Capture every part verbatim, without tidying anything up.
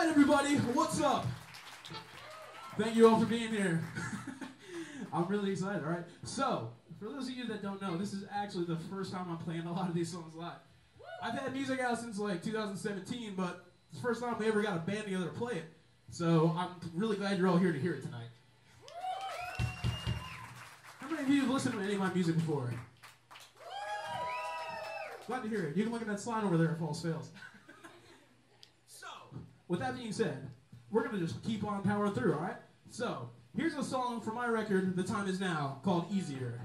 Everybody, what's up? Thank you all for being here. I'm really excited, all right? So, for those of you that don't know, this is actually the first time I'm playing a lot of these songs live. I've had music out since like two thousand seventeen, but it's the first time we ever got a band together to play it. So, I'm really glad you're all here to hear it tonight. How many of you have listened to any of my music before? Glad to hear it. You can look at that sign over there if false fails. So, with that being said, we're going to just keep on powering through, all right? So, here's a song from my record, The Time Is Now, called Easier.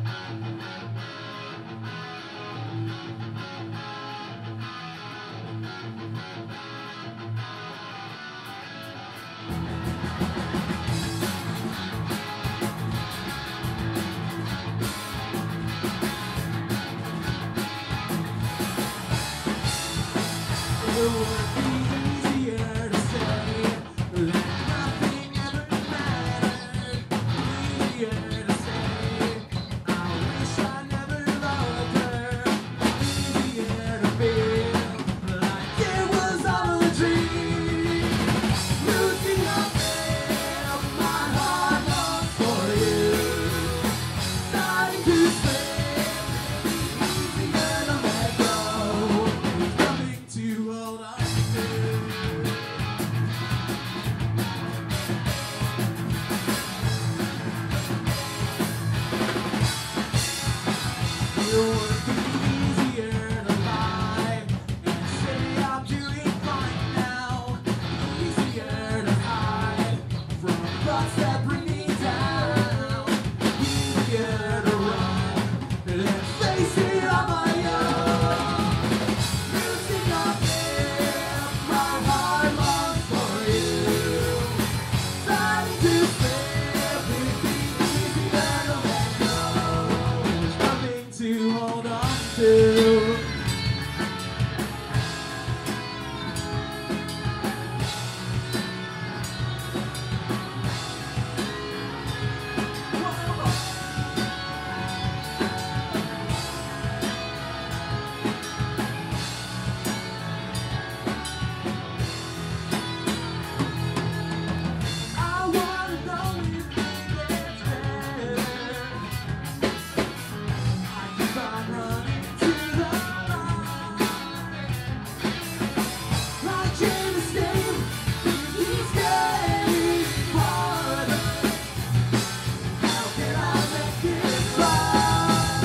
It would be easier to say that nothing ever mattered. Easier to say I wish I never loved her. Easier to feel like it was all a dream. Losing yourself, my heart longs for you. Starting to slip, easier to let go. Nothing to hold on to. It would be easier to lie and say I'm doing fine now. Easier to hide from thoughts that bring me down. Easier to run than face it on my own. Losing yourself, my heart longs for you. Starting to slip, it'd be easier to let go. There's nothing to hold on to. I wanna know if it gets better. I keep on running to the light. Like in the same, he's getting farther. How can I make it right?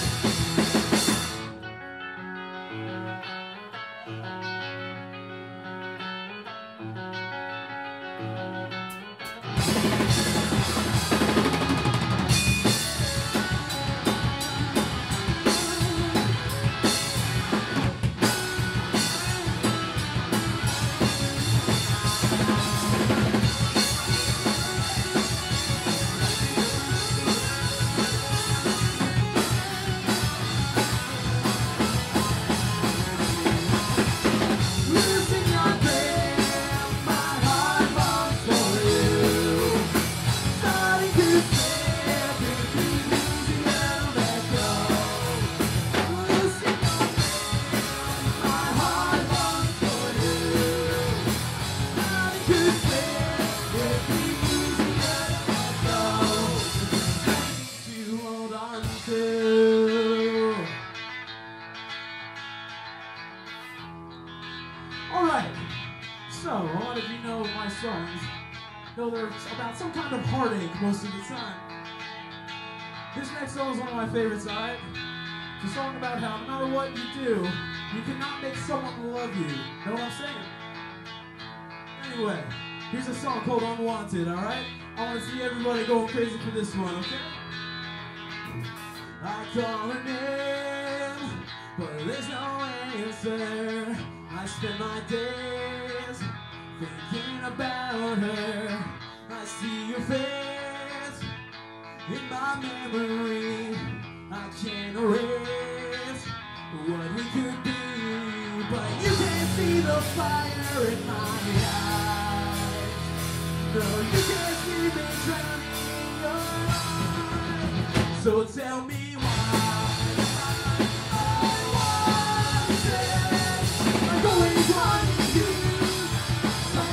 Losing your grip, my heart longs for you. Starting to slip, it'd be easier to let go. Losing your grip, my heart longs for you. Starting to slip, it'd be easier to let go. To hold on to. Alright, so a lot of you know my songs, know they're about some kind of heartache most of the time. This next song is one of my favorites, alright? It's a song about how no matter what you do, you cannot make someone love you. Know what I'm saying? Anyway, here's a song called Unwanted, alright? I want to see everybody going crazy for this one, okay? I call her name, but there's no answer. I spend my days thinking about her. I see your face in my memory. I can't erase what we could be, but you can't see the fire in my eyes. No, you can't see me drowning in your eyes. So tell me why. I want it. I'm always wanting you.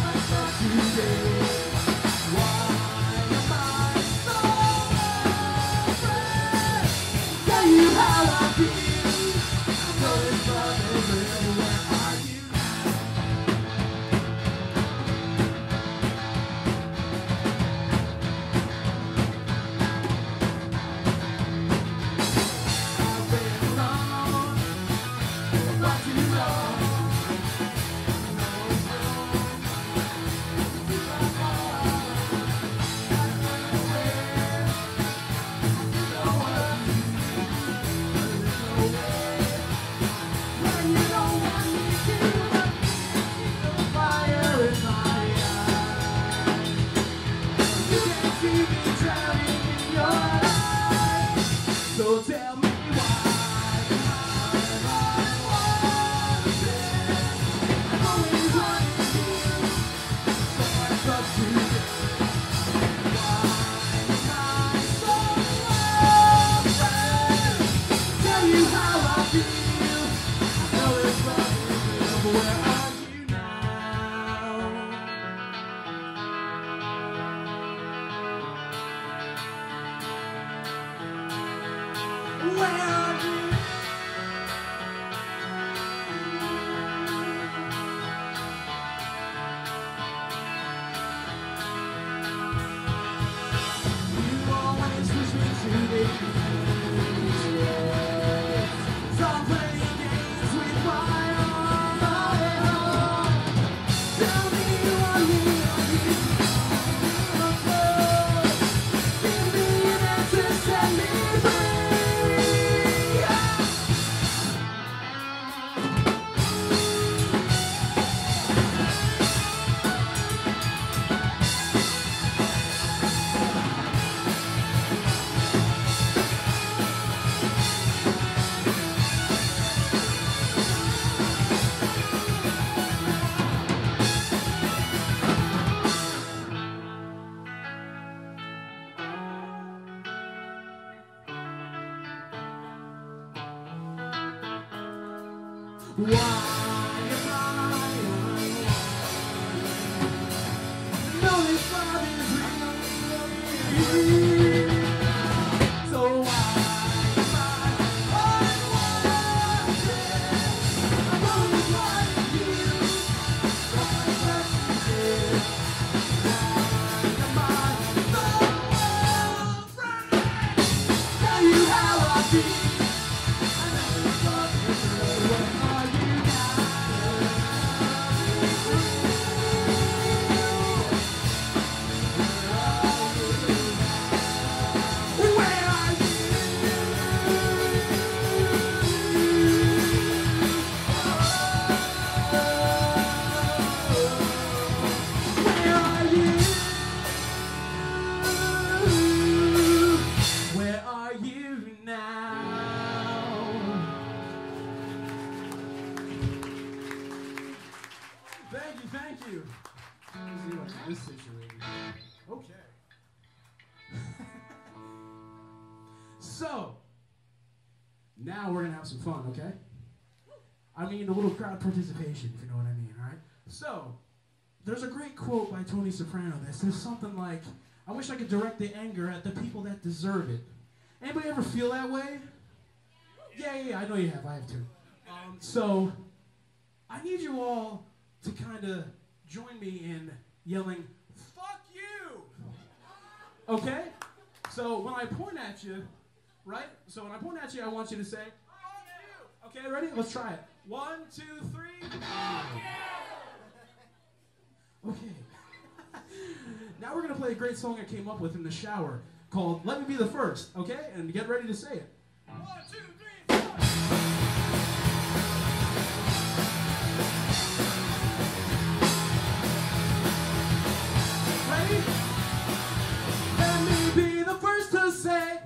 Why am I unwanted? No, this love is real. So why am I unwanted? I'm always wanting you. Why must you do? Why am I so afraid? Tell you how I feel. This situation. Okay. So, now we're going to have some fun, okay? I mean, a little crowd participation, if you know what I mean, all right? So, there's a great quote by Tony Soprano that says something like, I wish I could direct the anger at the people that deserve it. Anybody ever feel that way? Yeah, yeah, yeah, I know you have. I have too. Um, so, I need you all to kind of join me in yelling, fuck you! Okay? So when I point at you, right? So when I point at you, I want you to say, fuck you! Okay, ready? Let's try it. One, two, three. Fuck you! Okay. Now we're going to play a great song I came up with in the shower called Let Me Be the First, okay? And get ready to say it. One, two, three, four. Let me be the first to say,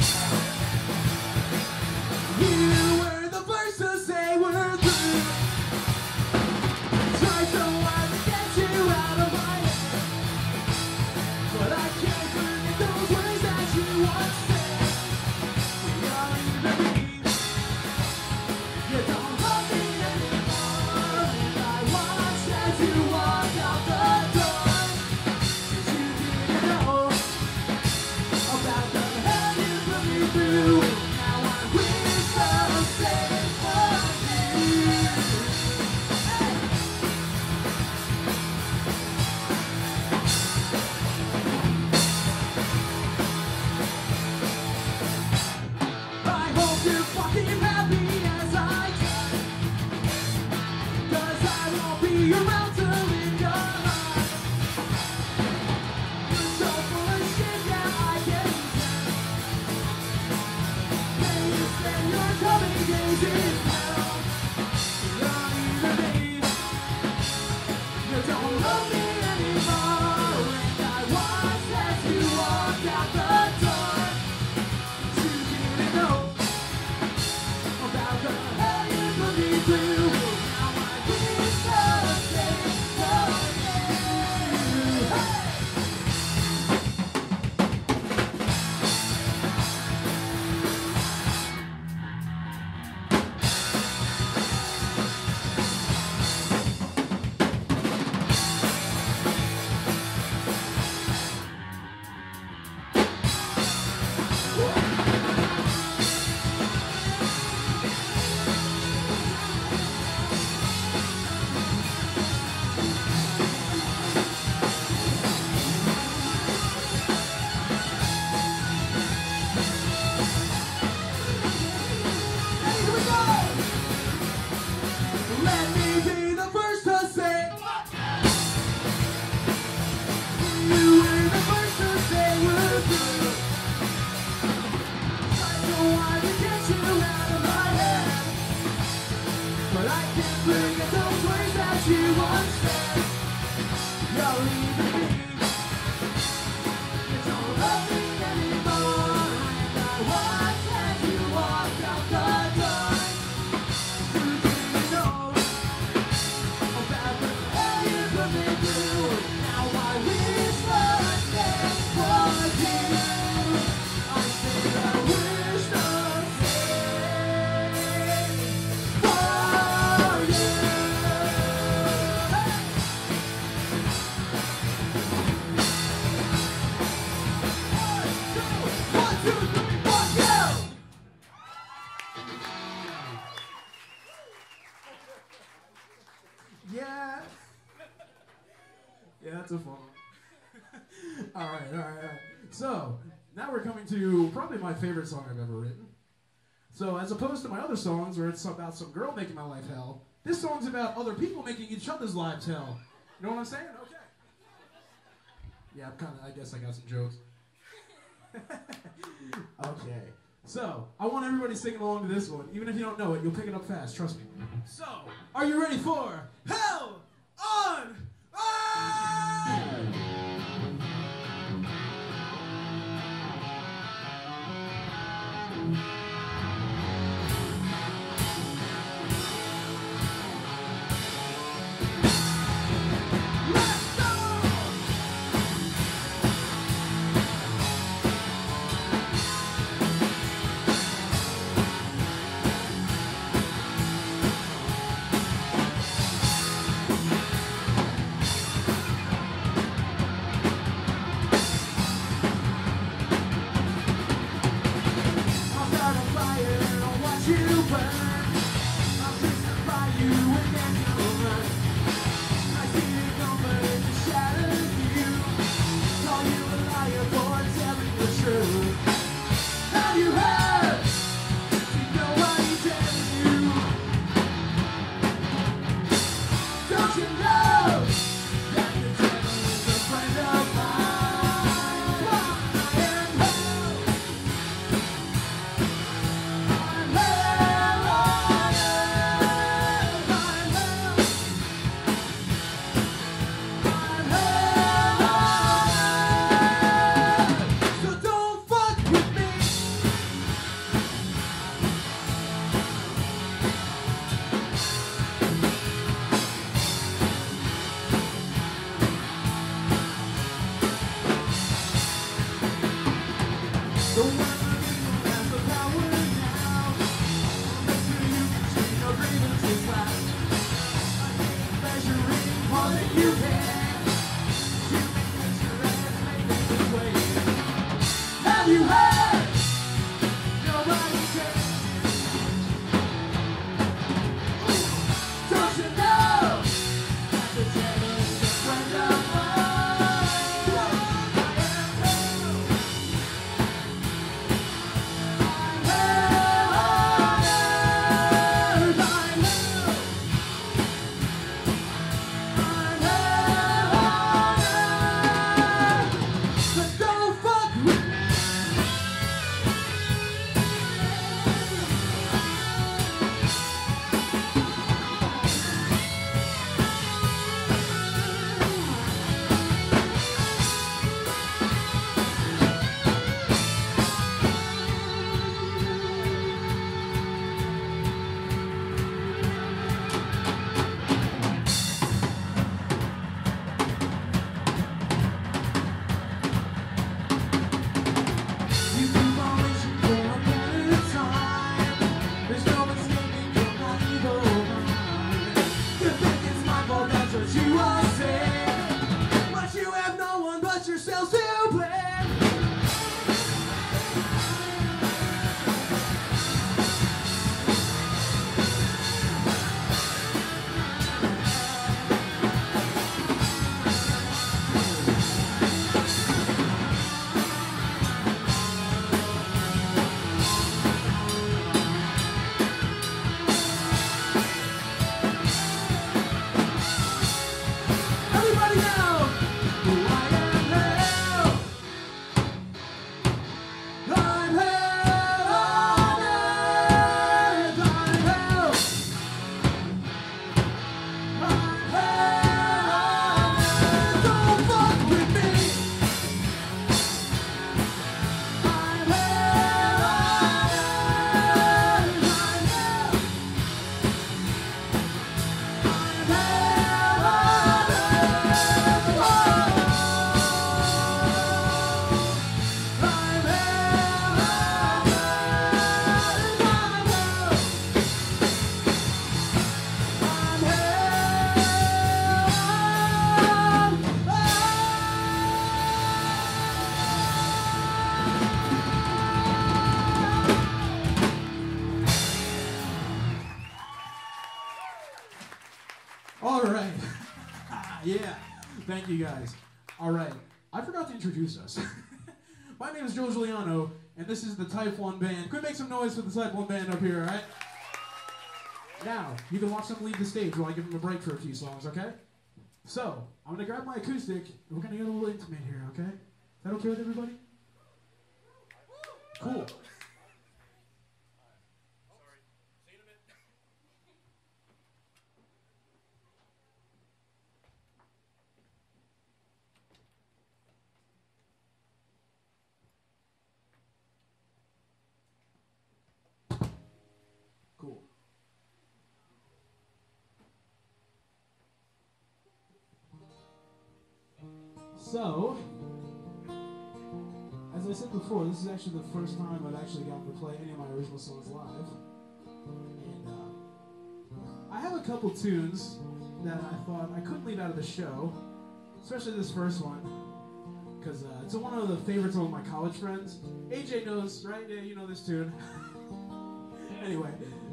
you were the first to say we're through. Tried so hard to get you out of my head, but I can't forget those words that you once said. You're leaving me, you don't love me anymore, and I watched as you walk out the door. About the hell you put me through. Now I wish I was safe for you. Hey. I hope you're fucking happy as I can, 'cause I won't be around to live your life. You're so full of shit that I can't. And your coming days in hell. You're leaving me. You don't love me anymore. And I watched as you walked out the door. You didn't know about the hell you put me through. Now I wish I was safe for you. Hey! Oh Yeah, that's a fun one. all right, all right, all right. So, now we're coming to probably my favorite song I've ever written. So, as opposed to my other songs where it's about some girl making my life hell, this song's about other people making each other's lives hell. You know what I'm saying? Okay. Yeah, I'm kind of, I guess I got some jokes. Okay. So, I want everybody singing along to this one. Even if you don't know it, you'll pick it up fast, trust me. So, are you ready for Hell on Earth? All right. Yeah. Thank you guys. All right, I forgot to introduce us. My name is Joe Juliano, and this is the Type one band. Could make some noise for the Type one band up here, all right? Now, you can watch them leave the stage while I give them a break for a few songs, okay? So, I'm gonna grab my acoustic, and we're gonna get a little intimate here, okay? Is that okay with everybody? Cool. Cool. So, as I said before, this is actually the first time I've actually gotten to play any of my original songs live. And uh, I have a couple tunes that I thought I couldn't leave out of the show, especially this first one, because uh, it's one of the favorites of my college friends. A J knows, right? Yeah, you know this tune. Anyway,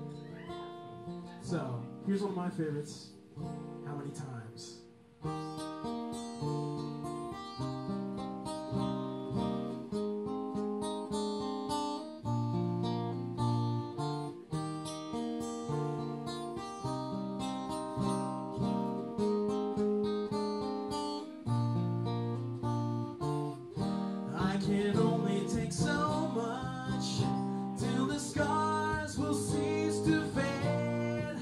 so here's one of my favorites. How many times? I can only take so much till the scars will cease to fade.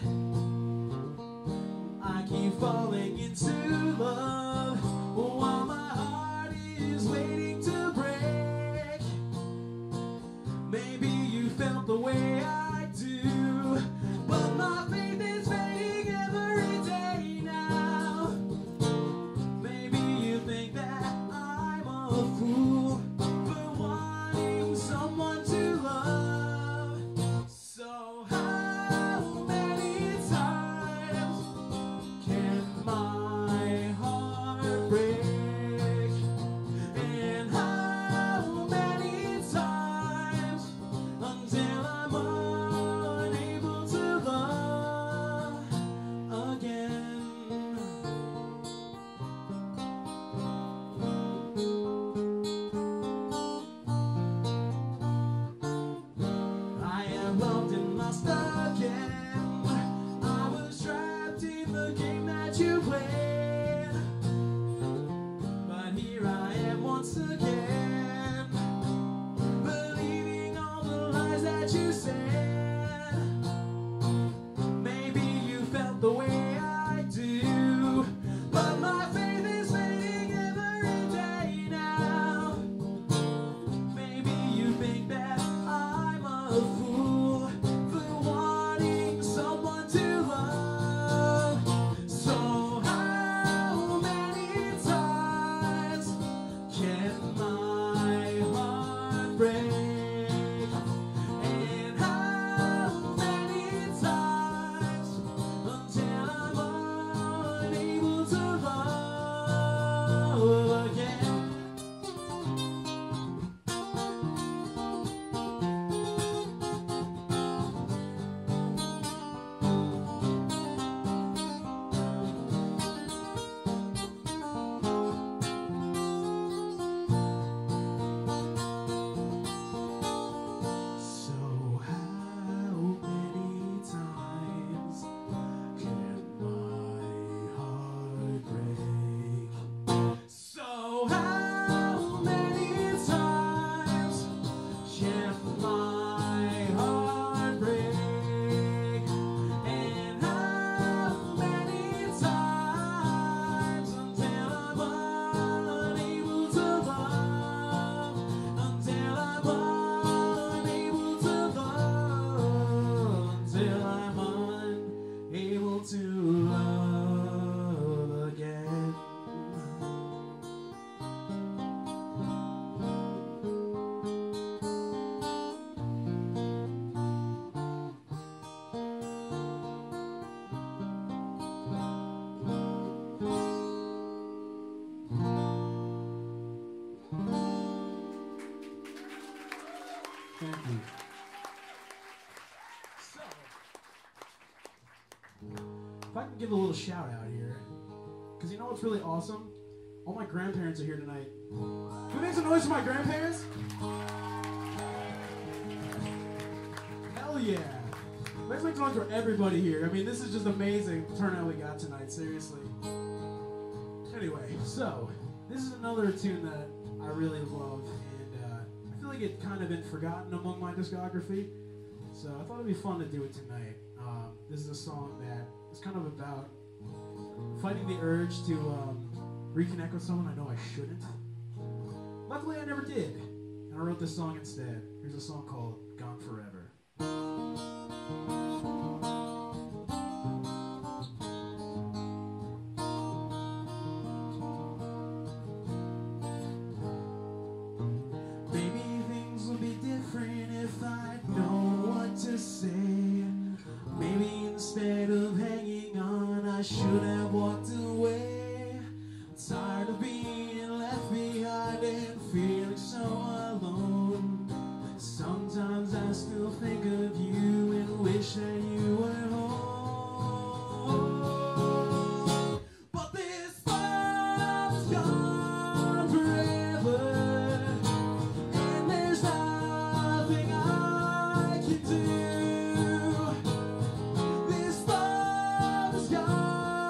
I keep falling into love while my heart is waiting to break. Maybe you felt the way I do, but my faith is fading every day now. Maybe you think that I'm a fool for wanting someone to love. So how many times can my heart break? And how many times until I'm unable to love again? I am loved and lost again. I was trapped in the game that you played, but here I am once again, believing all the lies that you said. Maybe you felt the way I do, but my faith is fading every day now. Maybe you think that I'm a fool for wanting someone to love. So how many times can my heart break? And how many times until I'm unable to love again? So how many times can my heart break? So how many times can my heart break? And how many times until I'm unable to love? Until I'm unable to love, until I'm unable to love again. Thank you. So, if I can give a little shout out here, Because you know what's really awesome? All my grandparents are here tonight. Can we make some noise for my grandparents? Hell yeah. Let's make some noise for everybody here. I mean, this is just amazing turnout we got tonight, seriously. Anyway, so, this is another tune that I really love, and uh, I feel like it's kind of been forgotten among my discography, so I thought it'd be fun to do it tonight. Um, this is a song that is kind of about fighting the urge to um, reconnect with someone I know I shouldn't. Luckily, I never did, and I wrote this song instead. Here's a song called Gone Forever. I should have walked away. I'm tired of being left behind and feeling so alone. Sometimes I still think of you and wish that you were home. But this love's gone forever, and there's nothing I can do. This love is gone.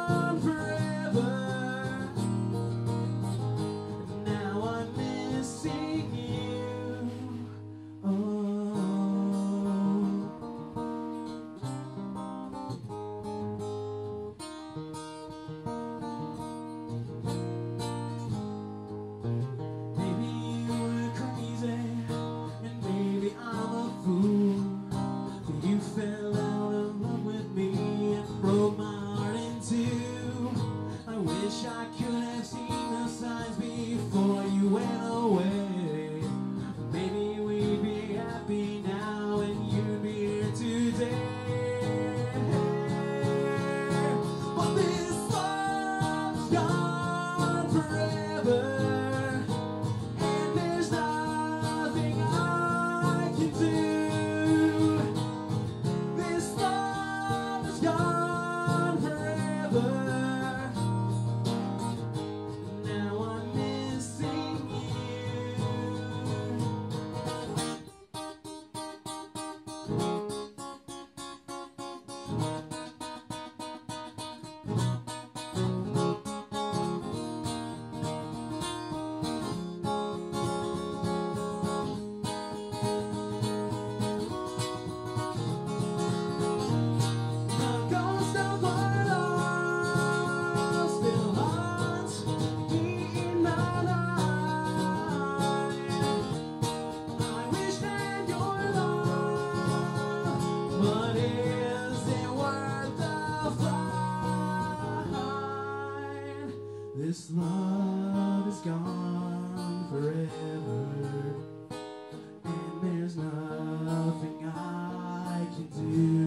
This love is gone forever, and there's nothing I can do.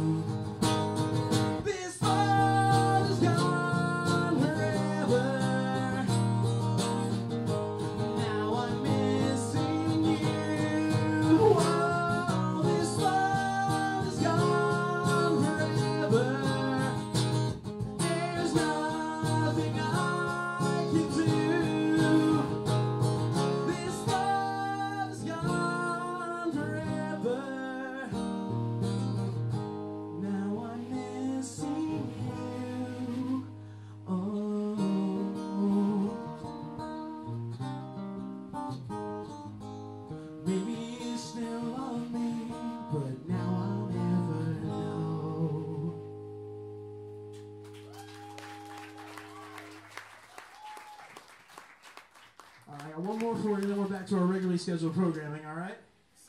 This love is gone forever. Now I'm missing you. Whoa, this love is gone forever. There's nothing I one more for you, then we're back to our regularly scheduled programming, all right? So,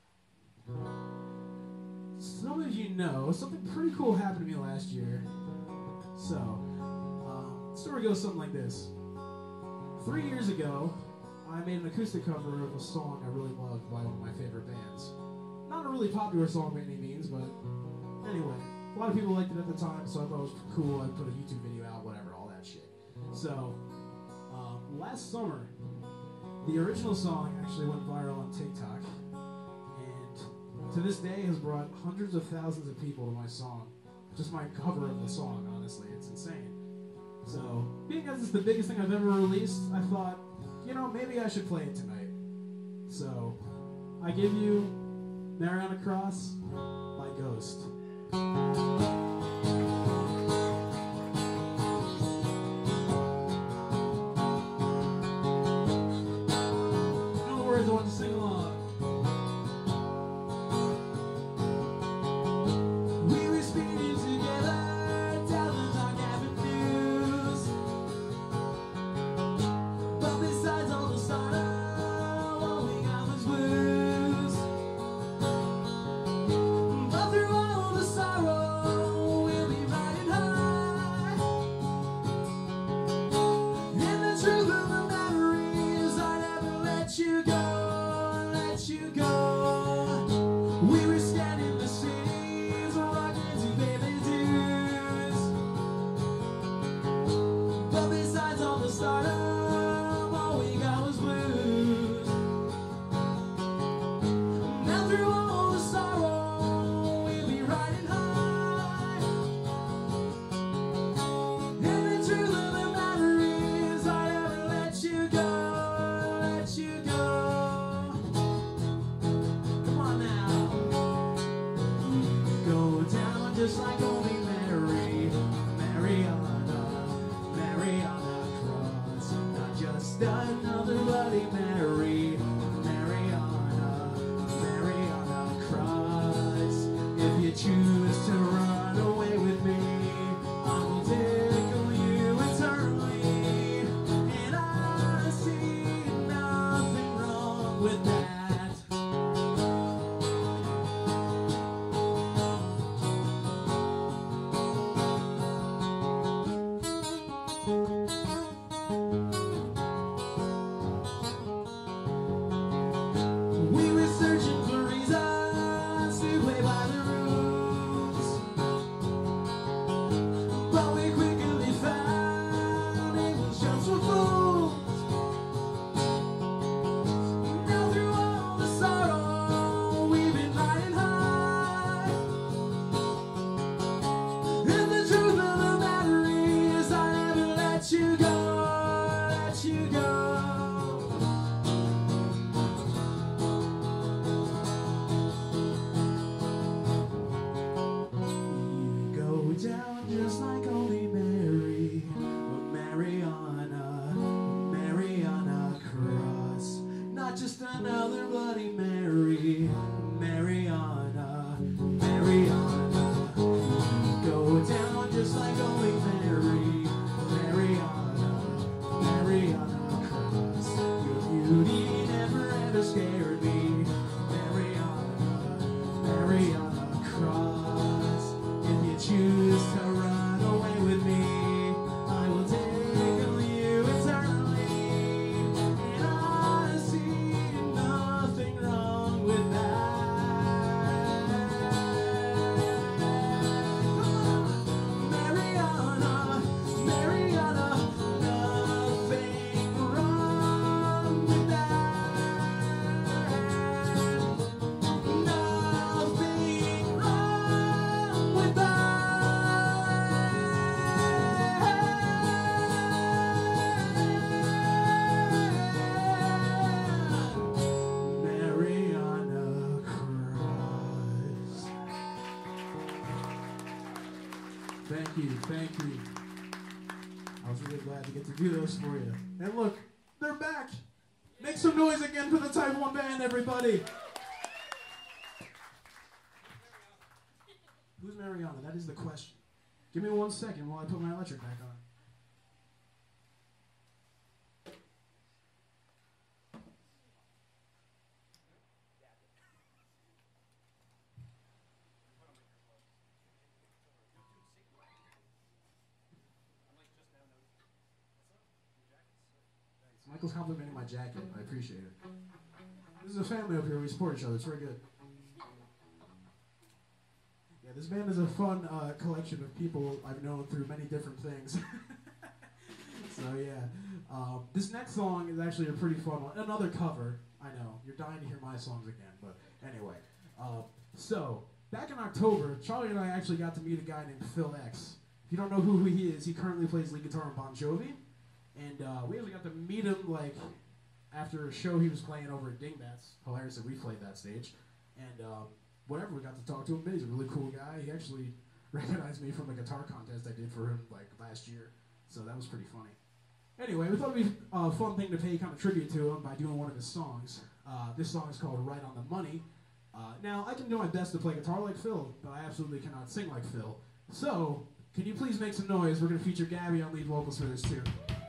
some of you know, something pretty cool happened to me last year. So, um, the story goes something like this. Three years ago, I made an acoustic cover of a song I really loved by one of my favorite bands. Not a really popular song by any means, but anyway, a lot of people liked it at the time, so I thought it was cool. I put a YouTube video out, whatever, all that shit. So, um, last summer, the original song actually went viral on TikTok, and to this day has brought hundreds of thousands of people to my song. Just my cover of the song, honestly, it's insane. So, being as it's the biggest thing I've ever released, I thought, you know, maybe I should play it tonight. So, I give you Mariana Cross by Ghost. I know the words, I want to sing along. We were speeding together down the dark avenues, but besides all the sorrow, all we got was blues. But through all the sorrow, we'll be riding high. And the truth of the matter is, I never let you go, let you go. We were standing the cities, rocking to baby dues. But besides all the stardom, all we got was blues. Now through all the sorrow, we'll be riding high. And the truth of the matter is, I never let you go, let you go. Come on now. Go down just like only Mary, Mariana, Mariana Cross. Not just another Bloody Mary, Mariana, Mariana Cross. If you choose to run away with me, I will tickle you eternally. And I see nothing wrong with that. We were searching for reasons to play by the rules, but we quickly found it was just for fools. Now through all the sorrow, we've been riding high. And the truth of the matter is, I never let you go, let you go. Go down just like only Mary, Mariana, Mariana Cross. Not just another Bloody Mary, Mariana, Mariana. Go down just like only Mary, Mariana, Mariana Cross. Your beauty never ever scared me, Mariana, Mariana Cross. If you choose to run away with me, I will tickle you eternally. And I see nothing wrong with that. Come on, Mariana, Mariana, nothing wrong with that. Nothing wrong with that. Mariana Cross. Thank you, thank you. I was really glad to get to do those for you. And look, they're back. Make some noise again for the Type one band, everybody. Who's Mariana? That is the question. Give me one second while I put my electric back on. Thanks. Michael's complimenting my jacket. I appreciate it. This is a family up here. We support each other. It's very good. Yeah, this band is a fun uh, collection of people I've known through many different things. So yeah, um, this next song is actually a pretty fun one. Another cover. I know you're dying to hear my songs again, but anyway. Uh, so back in October, Charlie and I actually got to meet a guy named Phil X. you don't know who he is, he currently plays lead guitar in Bon Jovi. And uh, we actually got to meet him like after a show he was playing over at Dingbats. Hilarious that we played that stage. And um, whatever, we got to talk to him. He's a really cool guy. He actually recognized me from a guitar contest I did for him like last year. So that was pretty funny. Anyway, we thought it would be a fun thing to pay kind of tribute to him by doing one of his songs. Uh, this song is called Right on the Money. Uh, now, I can do my best to play guitar like Phil, but I absolutely cannot sing like Phil. So, can you please make some noise? We're going to feature Gabby on lead vocals for this too.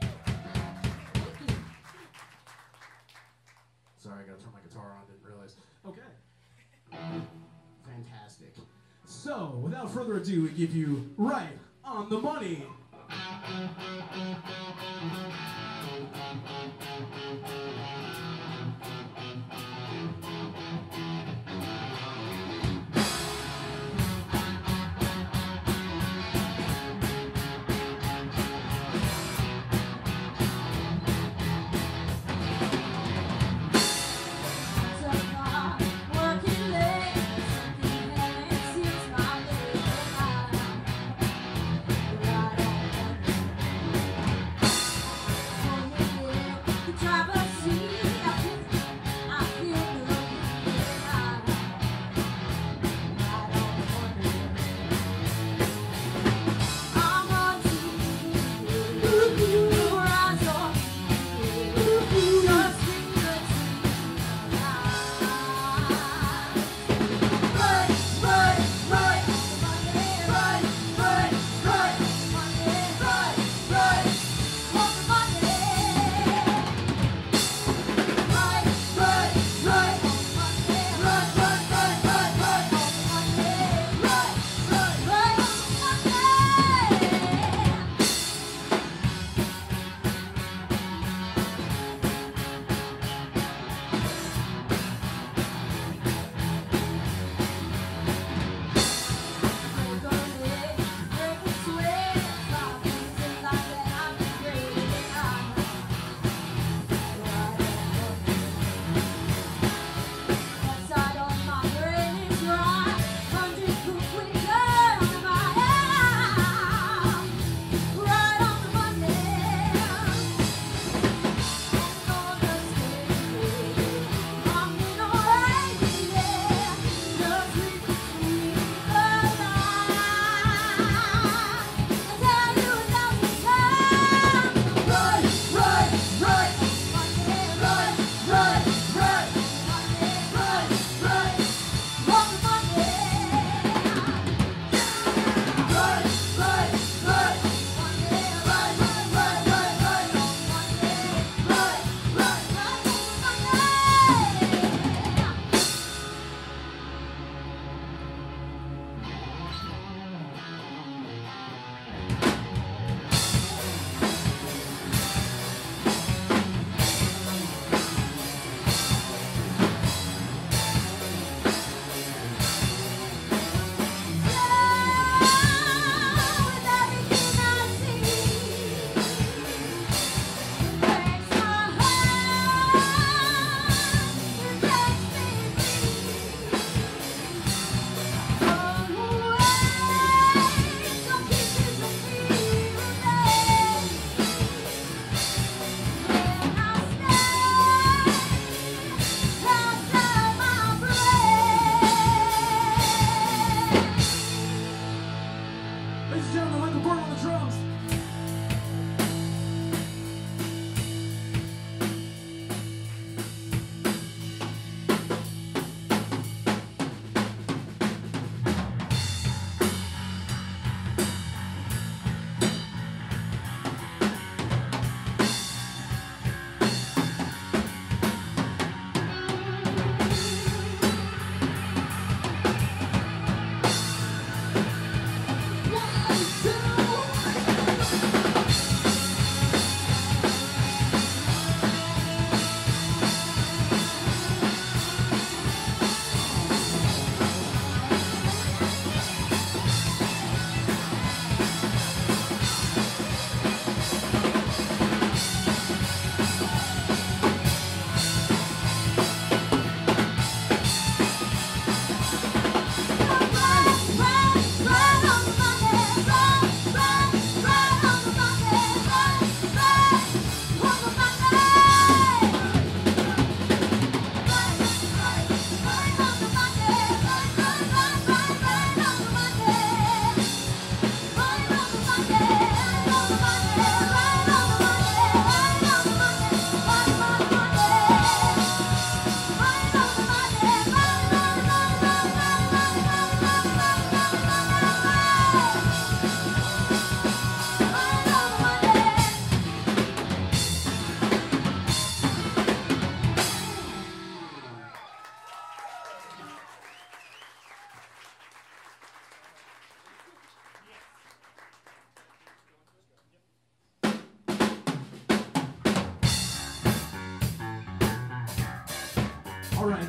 Sorry, I got to turn my guitar on, didn't realize. Okay. Fantastic. So, without further ado, we give you Right on the Money. Drive us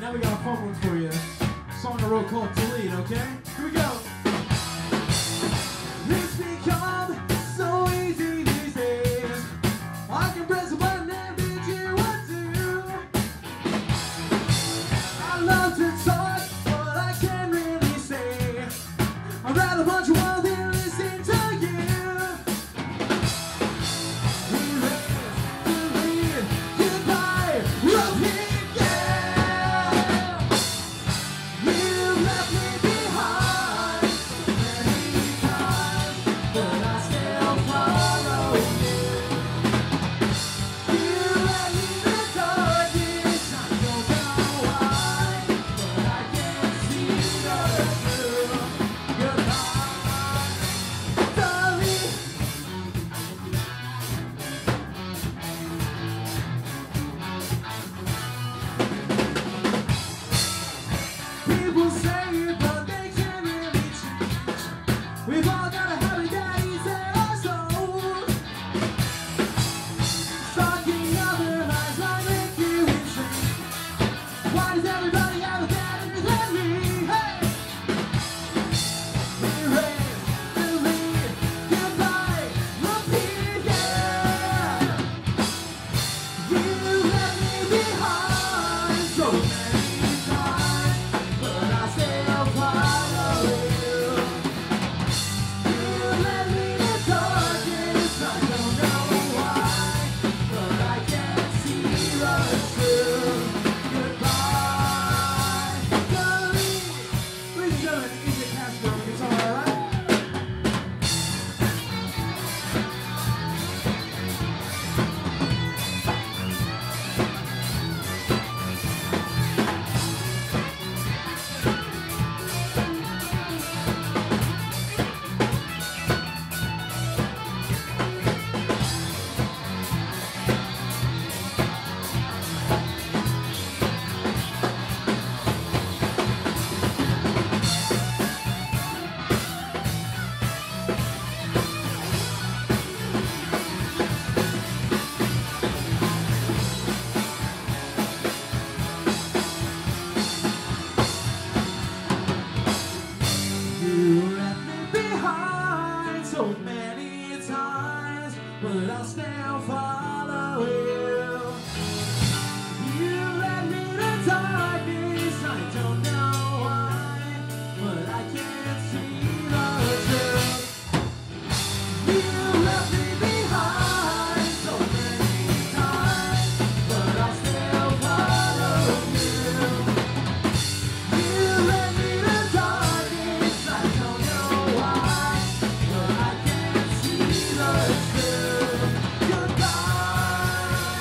now we got a fun one for you. A song I wrote called Toledo, okay? Here we go. It's become so easy these days. I can press a button and beat you what to. I love to talk, but I can't really say. I'd rather punch you while than listen to you. We raise the lead, goodbye, repeat, yeah. You left me behind many times, but I still follow you. You let me in the darkness, I don't know why, but I can't see the truth. Goodbye, darling. People say it, but they can't really change. We've all got a habit that eats at our soul. Stalking other lives might make you insane. Why does everybody have it better than me? Hey! We raise the lead, goodbye, repeat, yeah. You left me behind so many times, but I still follow you. You left me in the darkness, I don't know why, but I can't see the truth. Goodbye, darling. Ladies and gentlemen, easy Kasper Guitar, alright? You left me behind so many times, but I'll still follow you. You left me in the darkness, I don't know why, but I can't see the truth. You left me behind so many times, but I'll still follow you. You left me in the darkness, I don't know why, but I can't see the truth. Goodbye,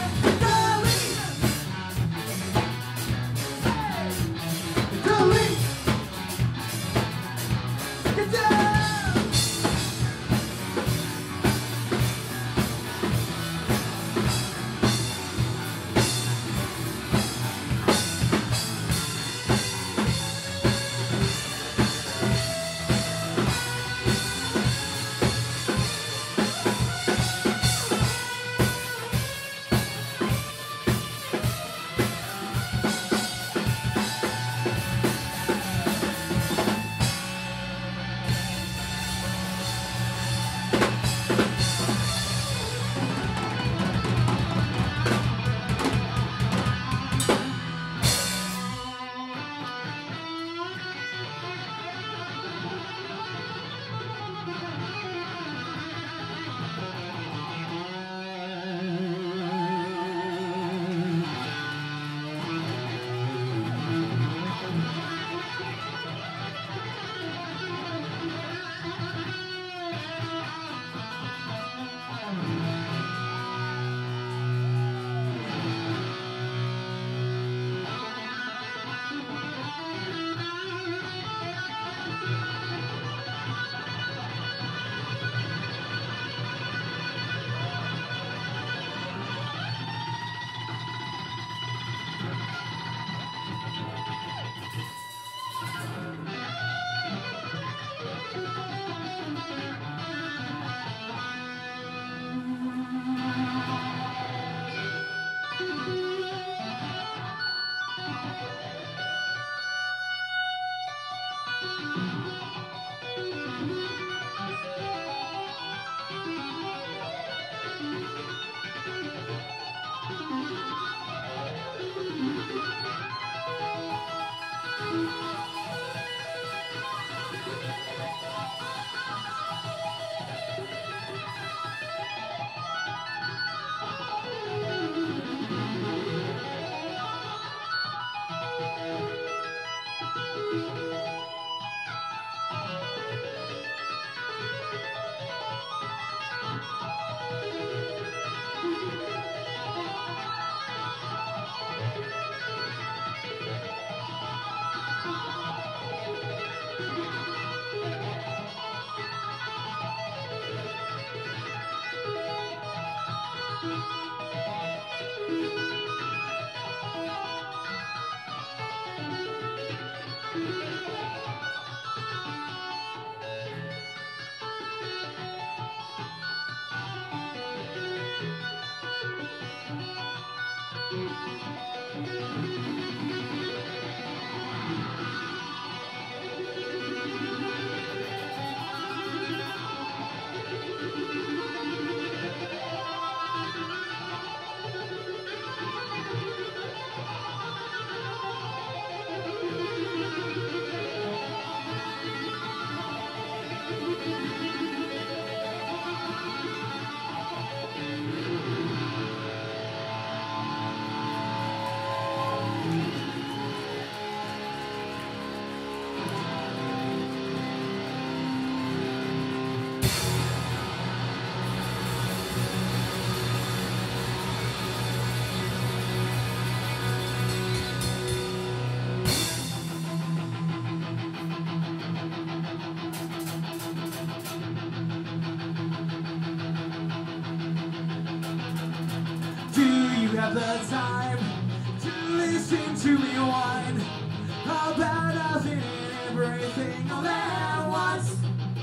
have the time to listen to me whine about nothing and everything all at once.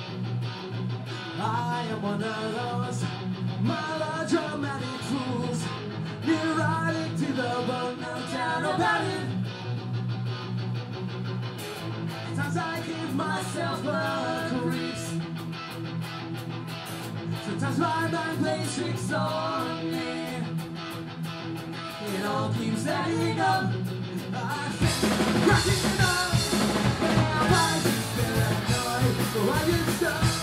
I am one of those melodramatic fools, neurotic to the bone, no doubt about it. Sometimes I give myself the creeps. Sometimes my mind plays tricks on me. It all keeps adding up. I think I'm cracking up. Am I just paranoid? So I get stuck.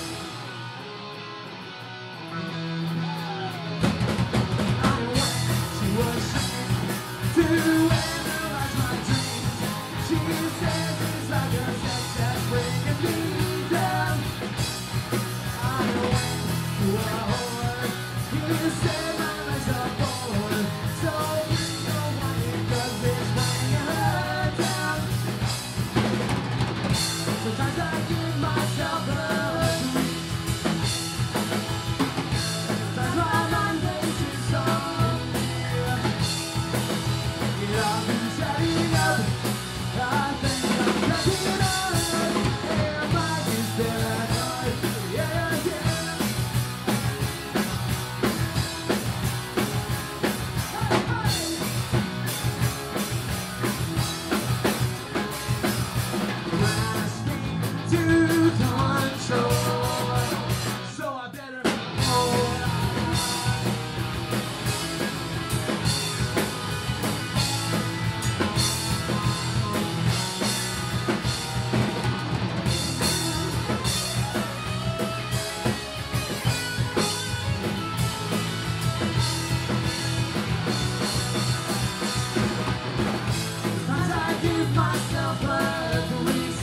I went to a shame to analyze my dreams. She says it's like a sex that's bringing me down. I went to a whore. He said my legs are bored. So you know why it does this bringing her down. Sometimes I give myself a treat. Sometimes my mind races on me. It all keeps adding up. I think I'm cracking up. Am I just paranoid? Yeah, yeah. Grasping to control, so I better hold on. Sometimes I give myself a grease.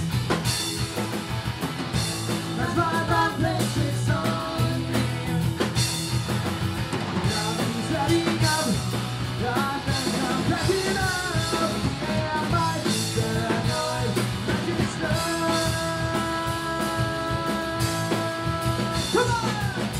That's why my place is on me. Now he's ready up. I think I'm cracking up. Yeah, I might be paranoid. Magic stuff. Come on!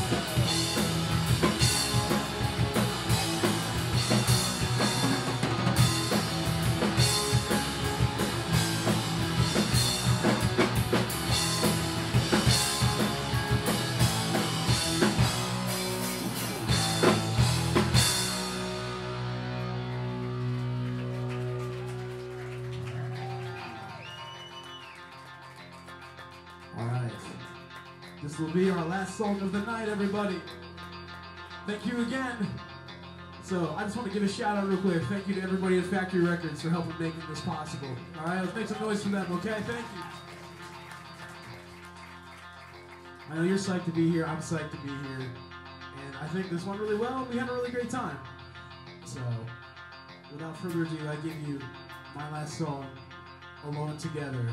All right. This will be our last song of the night, everybody. Thank you again. So I just want to give a shout out real quick. Thank you to everybody at Factory Records for helping making this possible. All right, let's make some noise for them, okay? Thank you. I know you're psyched to be here. I'm psyched to be here. And I think this went really well. We had a really great time. So without further ado, I give you my last song, Alone Together.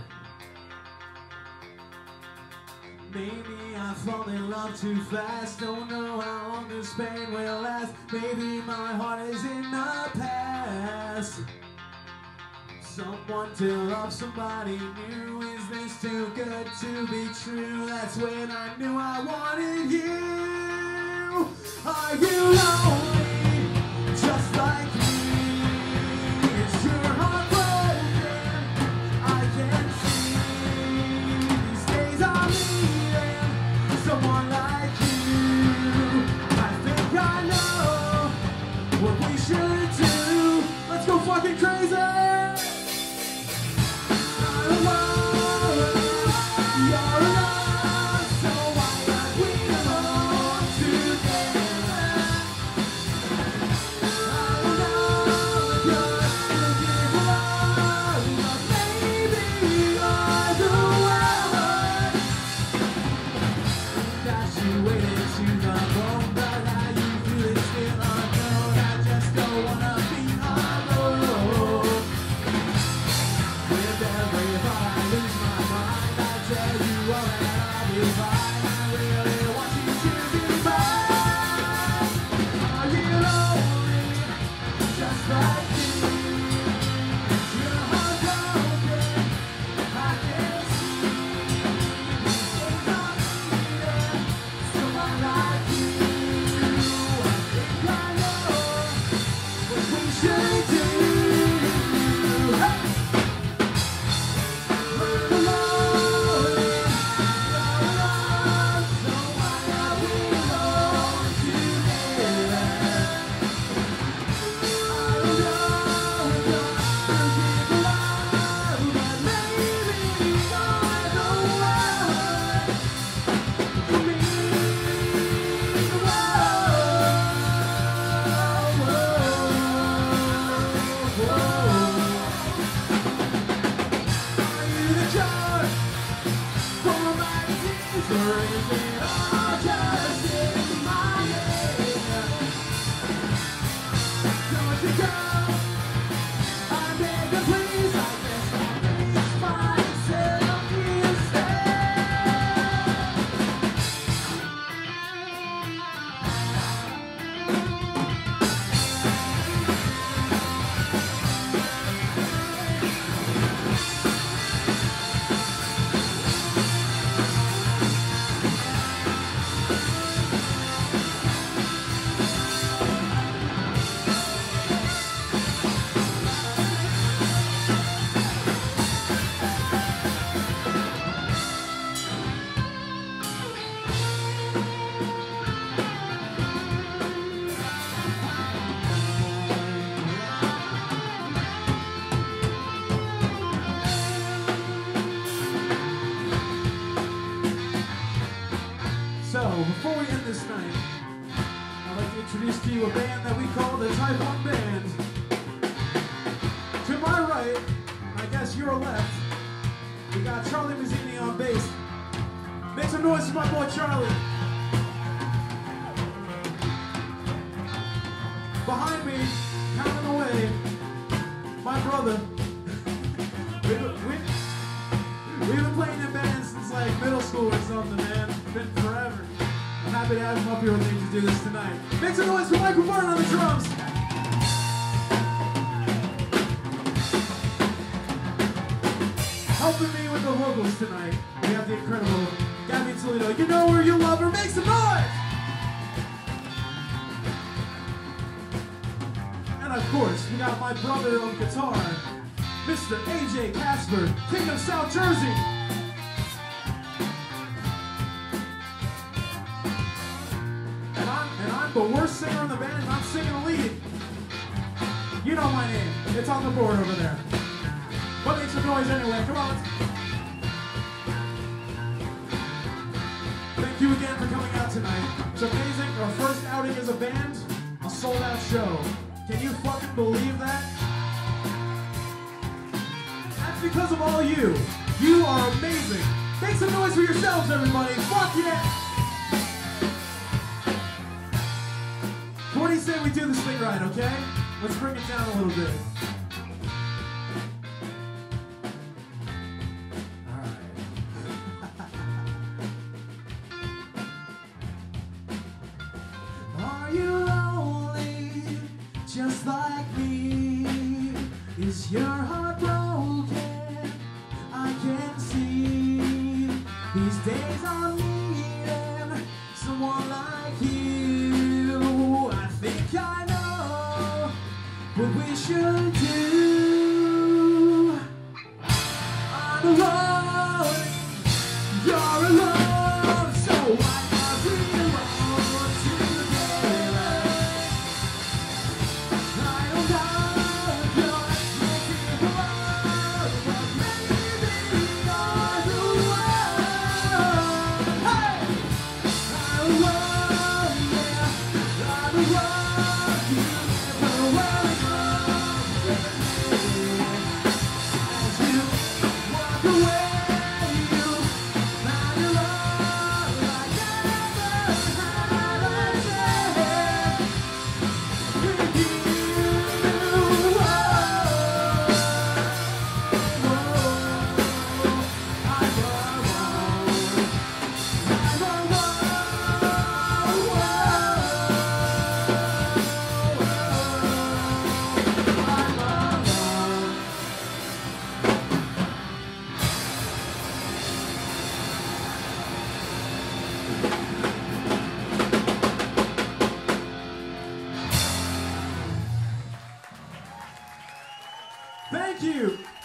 Maybe I fall in love too fast. Don't know how long this pain will last. Maybe my heart is in the past. Someone to love somebody new. Is this too good to be true? That's when I knew I wanted you. Are you lonely? Just like me. Is your heart broken? I can see these days are leaving someone like you. I think I know what we should do. Let's go fucking crazy. You're alone, so why aren't we alone? I'd like to introduce to you a band that we call the Type one Band. To my right, I guess your left, we got Charlie Mezini on bass. Make some noise for my boy Charlie. Behind me, counting away, my brother. we, we, we've been playing in bands since like middle school or something, man. It's been forever. I'm happy to have him up here with me to do this tonight. Make some noise for Michael Byrne on the drums. Helping me with the vocals tonight, we have the incredible Gabby Toledo. You know her, you love her, make some noise! And of course, we got my brother on guitar, Mister A J Kasper, King of South Jersey. And I'm, and I'm the worst singer in the band, and I'm singing the lead. You know my name, it's on the board over there. But make some noise anyway, come on. Thank you again for coming out tonight. It's amazing, our first outing as a band, a sold out show. Can you fucking believe that? That's because of all you. You are amazing. Make some noise for yourselves, everybody. Fuck yeah! So what do you say we do this thing right, okay? Let's bring it down a little bit. Just like me, is your heart broken? I can see these days I'm needing someone like you. I think I know what we should do. I'm alone, you're alone, so why not we alone together? Thank you.